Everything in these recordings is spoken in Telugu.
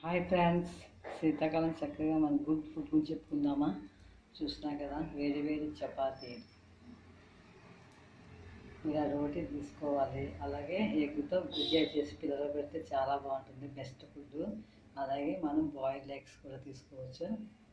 హాయ్ ఫ్రెండ్స్, శీతాకాలం చక్కగా మనం గుడ్ ఫుడ్ గురించి చెప్పుకుందామా? చూసినా కదా, వేడి వేడి చపాతీ, ఇలా రోటీ తీసుకోవాలి. అలాగే ఎగ్గుతో గుజ్జా చేసి పిల్లలు పెడితే చాలా బాగుంటుంది, బెస్ట్ ఫుడ్. అలాగే మనం బాయిల్డ్ ఎగ్స్ కూడా తీసుకోవచ్చు.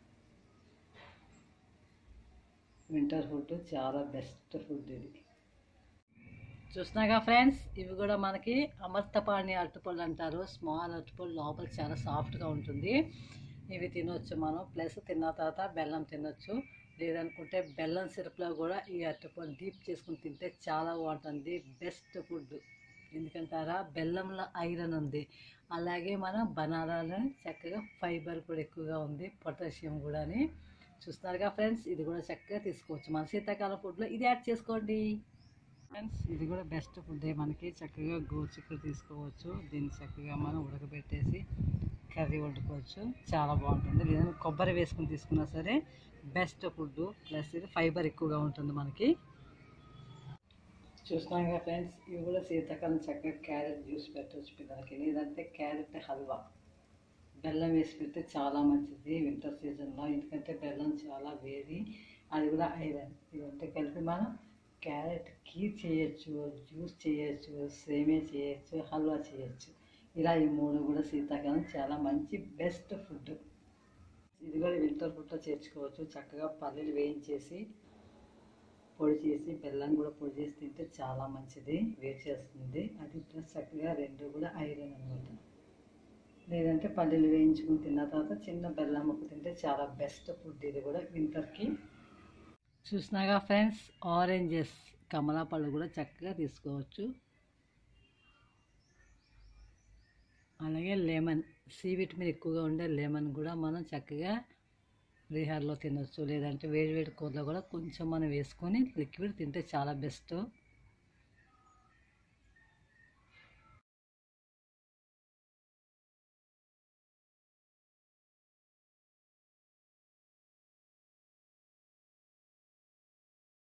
వింటర్ ఫుడ్ చాలా బెస్ట్ ఫుడ్ ఇది. చూసినాగా ఫ్రెండ్స్, ఇవి కూడా మనకి అమృతపాణి అరటిపళ్ళు అంటారు. స్మాల్ అరటిపళ్ళు లోపల చాలా సాఫ్ట్గా ఉంటుంది. ఇవి తినొచ్చు మనం. ప్లస్ తిన్న తర్వాత బెల్లం తినొచ్చు. లేదనుకుంటే బెల్లం సిరప్లో కూడా ఈ అరటిపళ్ళు డీప్ చేసుకుని తింటే చాలా బాగుంటుంది, బెస్ట్ ఫుడ్. ఎందుకంటారా, బెల్లంలో ఐరన్ ఉంది. అలాగే మనం బనానాలో చక్కగా ఫైబర్ కూడా ఎక్కువగా ఉంది, పొటాషియం కూడా. చూస్తున్నారుగా ఫ్రెండ్స్, ఇది కూడా చక్కగా తీసుకోవచ్చు. మన శీతాకాలం ఫుడ్లో ఇది యాడ్ చేసుకోండి ఫ్రెండ్స్. ఇది కూడా బెస్ట్ ఫుడ్డే మనకి. చక్కగా గోరుచిక్కుడు తీసుకోవచ్చు. దీన్ని చక్కగా మనం ఉడకబెట్టేసి కర్రీ వండుకోవచ్చు, చాలా బాగుంటుంది. లేదంటే కొబ్బరి వేసుకుని తీసుకున్నా సరే బెస్ట్ ఫుడ్. ప్లస్ ఇది ఫైబర్ ఎక్కువగా ఉంటుంది మనకి. చూస్తున్నాం కదా ఫ్రెండ్స్, ఇవి కూడా శీతాకాలం చక్కగా క్యారెట్ జ్యూస్ పెట్టవచ్చు పిల్లలకి. లేదంటే క్యారెట్ హల్వా బెల్లం వేసి పెడితే చాలా మంచిది వింటర్ సీజన్లో. ఎందుకంటే బెల్లం చాలా వేడి, అది కూడా ఐరన్. ఇదంతా కలిపి మనం క్యారెట్ కీర్ చేయొచ్చు, జ్యూస్ చేయొచ్చు, సేమియా చేయొచ్చు, హల్వా చేయొచ్చు. ఇలా ఈ మూడు కూడా శీతాకాలం చాలా మంచి బెస్ట్ ఫుడ్. ఇది కూడా వింటర్ ఫుడ్లో చేర్చుకోవచ్చు. చక్కగా పల్లీలు వేయించేసి పొడి చేసి బెల్లం కూడా పొడి చేసి తింటే చాలా మంచిది, వేడి చేస్తుంది అది. ప్లస్ చక్కగా రెండు కూడా ఐరన్ అనమాట. లేదంటే పల్లీలు వేయించుకుని తిన్న తర్వాత చిన్న బెల్లం ముక్క తింటే చాలా బెస్ట్ ఫుడ్. ఇది కూడా వింటర్కి. చూసినాగా ఫ్రెండ్స్, ఆరెంజెస్, కమలా పళ్ళు కూడా చక్కగా తీసుకోవచ్చు. అలాగే లెమన్, సి విటమిన్ ఎక్కువగా ఉండే లెమన్ కూడా మనం చక్కగా బీహార్లో తినొచ్చు. లేదంటే వేడి వేడి కూరలో కూడా కొంచెం మనం వేసుకొని లిక్విడ్ తింటే చాలా బెస్ట్.